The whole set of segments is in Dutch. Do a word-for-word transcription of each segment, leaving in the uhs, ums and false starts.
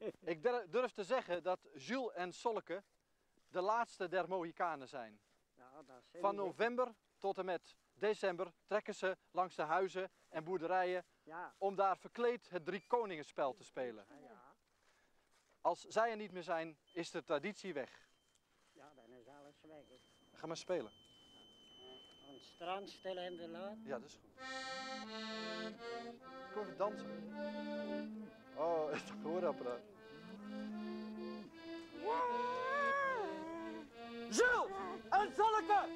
Ik durf te zeggen dat Jules en Solke de laatste der Mohikanen zijn. Ja, dat zijn Van ze. november tot en met december trekken ze langs de huizen en boerderijen Ja. om daar verkleed het Drie Koningenspel te spelen. Ja, ja. Als zij er niet meer zijn, is de traditie weg. Ja, dan is alles weg. Hè. Ga maar spelen. Aan het strand stil in de laat. Ja, dat is goed. Kom even dansen. Oh, het gehoorapparaat. Jules en Solke!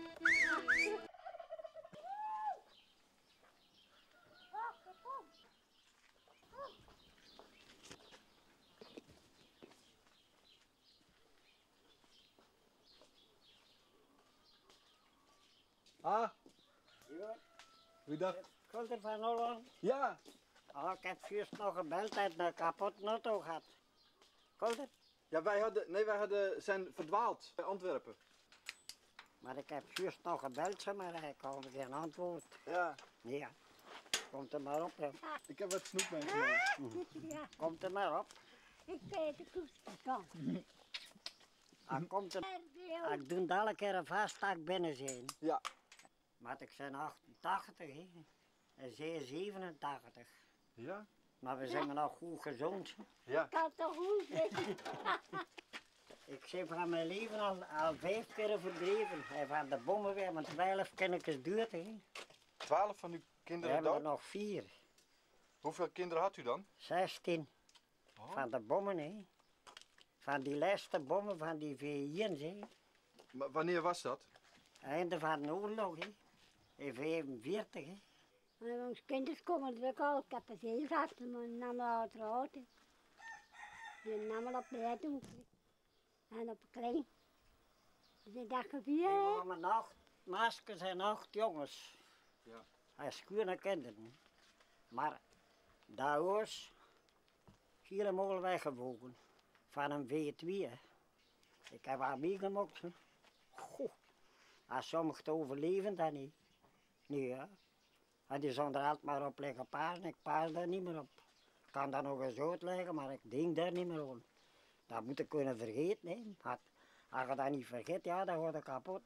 Ah, Ja. goeiedag. Komt er van Holland? Ja, Oh, ik heb juist nog gebeld en een kapot auto gehad. Komt er? ja wij, hadden, nee, wij hadden, zijn verdwaald bij Antwerpen. Maar ik heb juist nog gebeld, zeg maar hij kwam geen antwoord. Ja, Ja. Komt er maar op, hè. ik heb wat snoep meegenomen. Ja, Komt er maar op. ik weet de koers van. Hij komt er. Ik doe elke keer een vaststak binnen zijn. Ja, Maar ik ben achtentachtig, hè. En zij zevenentachtig. ja, Maar we zijn nog goed gezond. ja. Kan toch goed zijn? Ik ben van mijn leven al, al vijf keer verdreven. En van de bommen weer met twaalf kinderen duurt, hè. Twaalf van uw We kinderen hebben er dood? nog vier. Hoeveel kinderen had u dan? Zestien. Oh. Van de bommen, hè. Van die laatste bommen van die V I's, hè. Maar wanneer was dat? Einde van de oorlog, hè. In vijfenveertig, hè. En onze kinderen komen er ook al. Ik heb een veel gehad, maar een namen later auto. Die namen op de uithoek. En op een klein. Dus ik dacht, We vier. hebben acht maskers en acht jongens. Ja. Hij schoenen kinderen. Maar dat was helemaal weggewogen. Van een V twee. hè. Ik heb haar meegemaakt. hè. Goh. Als sommigen te overleven, dan niet. Nee, ja. En die zullen er altijd maar op liggen paarden. Ik paas daar niet meer op. Ik kan dat nog eens uitleggen, maar ik denk daar niet meer aan. Dat moet ik kunnen vergeten. Hè. Als, als je dat niet vergeet, ja, dan wordt het kapot.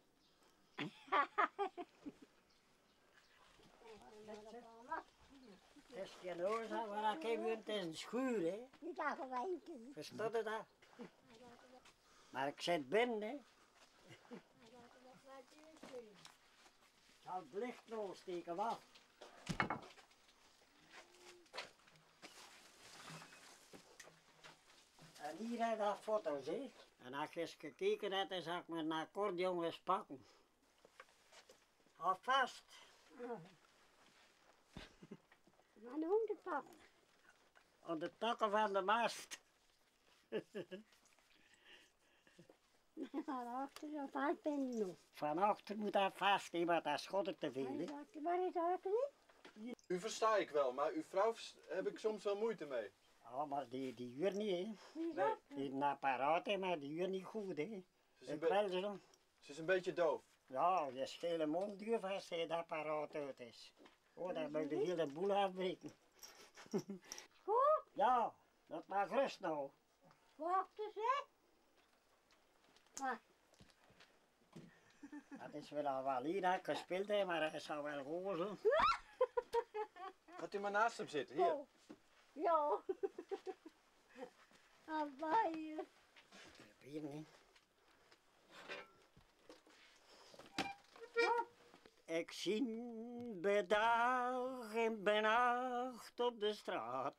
Het is geen oorzaak waar ik heb, het is een schuur, hè. Die dagen wijken. Verstaat je dat? Maar ik zit binnen, hè. Ik zal het licht nog steken, wacht. En hier heb je foto's, hè. En als je eens gekeken hebt, dan zou ik mijn accordeon eens pakken. Hou vast. Maar de hondenpap. Aan de takken van de mast. Maar achter zo vast ben je nog. Van achter moet dat vast, hè, want dat schottert te veel, hè. Waar is dat niet? U versta ik wel, maar uw vrouw vers- heb ik soms wel moeite mee. Ja, maar die, die huur niet, hè. Wie is Nee. dat? Die is een apparaat, hè, maar die huur niet goed, hè. Ze is een, Ik be- wel zo. ze is een beetje doof. Ja, je schele mond duur als hij dat apparaat uit is. Oh, dan moet je de hele boel afbreken. Goed, Ja, dat mag rust nou. wacht eens, hè. Maar, Dat is wel al wel hier dat ik gespeeld heb, maar hij zou wel gewoon zo. Gaat u maar naast hem zitten, hier. oh. Ja. Amai. Hier niet. Ik zie bij dag en bij nacht op de straat.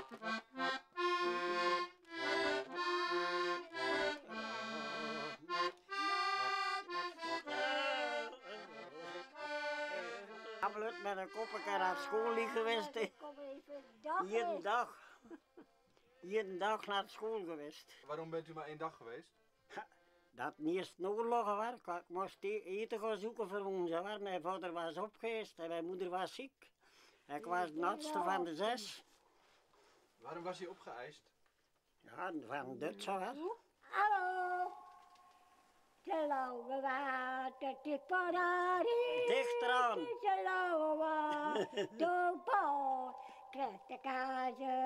Absoluut met een koppeltje naar school niet geweest. hè. Kom even dag. Iedere dag. Iedere dag naar school geweest. Waarom bent u maar één dag geweest? Dat niet eens een oorlog was. Ik moest e- eten gaan zoeken voor ons. hoor. Mijn vader was opgeëist en mijn moeder was ziek. Ik was de oudste van de zes. Waarom was hij opgeëist? Ja, van Duitsland. hoor. Hallo. Te lauwe water, te parari. Dicht eraan. Te lauwe water, te paal. Krijgt de kazer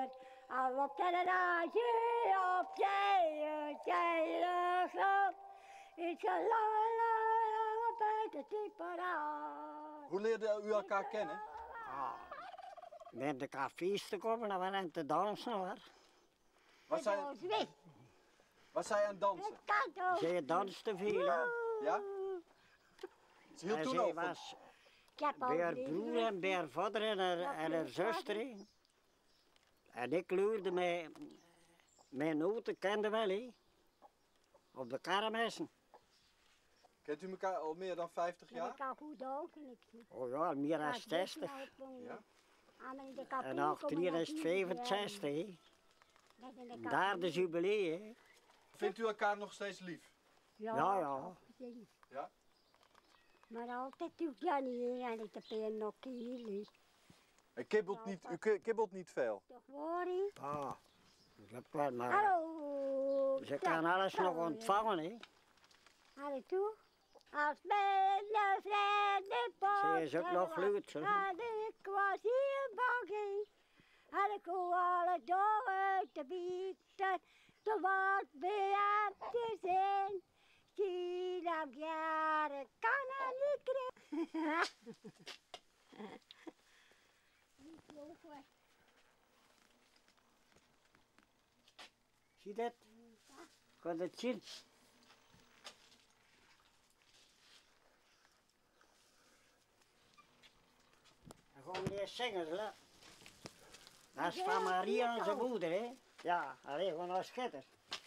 Al op de raadje, op zee, zeile grond. Is een lange, lange, lange buitentemperatuur. Hoe leerde u elkaar kennen? Ah, met de cafés te komen en waren te dansen hoor. Was zij, was zij aan het dansen? Zij danste veel hè. Ja? Ze hield En toen zij ook van- was bij haar broer en bij haar vader en haar, en haar zuster. hè. En ik leerde mij, mijn noten kende wel hè. Op de karmessen. Kent u elkaar al meer dan vijftig Ja, jaar? ik kan goed ook. Oh ja, meer dan zestig. Ja. En achterin is het vijfenzestig hè. Daar de jubilee hè. Vindt u elkaar nog steeds lief? Ja, Ja, ja. Ja? Maar altijd doe ik dat niet en ik heb een nog hier. U kibbelt niet, u ki- kibbelt niet veel. Toch hoor je? Ah, ik heb wel maar. Hallo. Ze kan alles nog ontvangen hè. Hallo toe. Als mijn vrienden Ze is ook nog fluit, hè. En ik was hier bang. En ik hoor alle door te bieden. Te wat bejaard te zijn. Zie dat jaren kan er niet krijgen. Zie je dat? Kan het zien? Dan gaan we eerst zingen, hè? Dat is van Maria en zijn moeder, hè? Ja, alleen gewoon als schitter.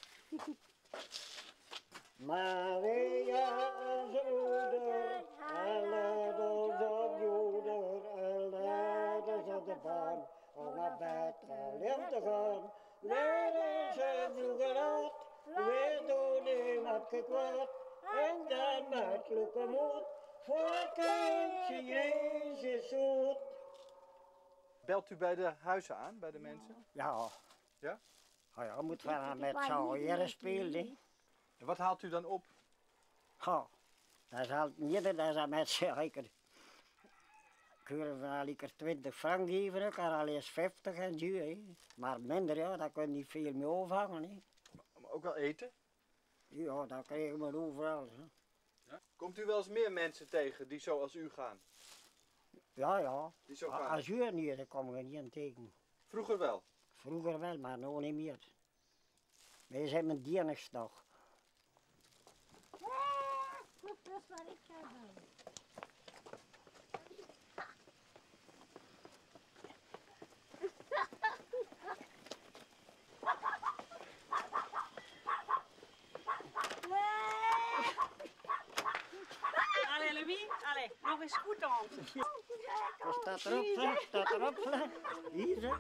Maria en zijn moeder, en leid ons op Joder, en leid ons op de baan, om naar Bethlehem te gaan. Wij zijn vroeger uit, wij doen niemand gekwaad, en dan met kloeke moed, voor het kindje Jezus zoet. Belt u bij de huizen aan, bij de mensen? Ja. Ja? Oh ja, moet wel met z'n heren spelen, hè. En wat haalt u dan op? Ja, dat is al niet, dat is al met z'n heren. Kunnen we al lekker twintig frank geven, ik kan al eens vijftig en duur, hè. Maar minder, ja, daar kun je niet veel meer overhangen, hè. Maar ook wel eten? Ja, dat krijgen we overal, hè. Ja? Komt u wel eens meer mensen tegen die zo als u gaan? Ja, ja. Die zo A- gaan? Als u niet, dan kom je niet aan tegen. Vroeger wel. Vroeger wel, maar nu niet meer. Wij zijn met Dienstdag. Dat is wat ik ga doen. Allee, Louis, allee, nog eens goed aan. Dus staat erop, zeg, staat erop, zeg. Hier, zeg.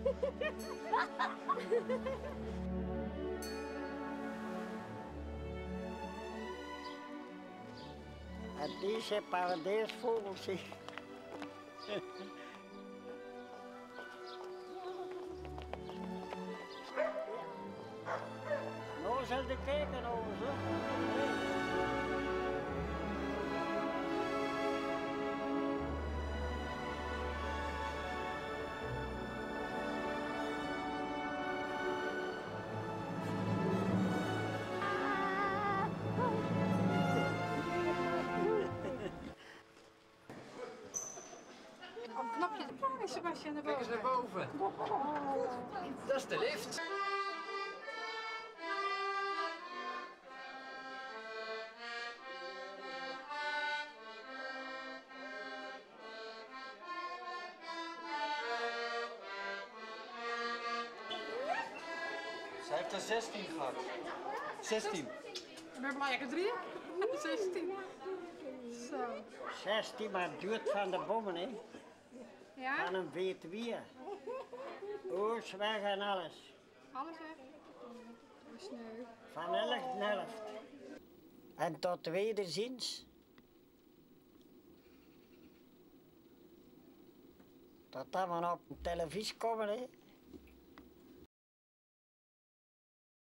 En deze paradijsvogels, zeg. Nou zal de kijken over, zo. Kom, knopje de plaat, Sebastian, naar Kijk eens boven. naar boven. Dat is de lift. Zij heeft er zestien gehad. zestien. Met mij er drie? zestien. Zo. zestien, maar het duurt van de bommen, hè. Ja? Van een V twee. Oors weg en alles. Alles weg. Sneu. Van elk helft. En tot wederziens. Tot dat we op de televisie komen, hè.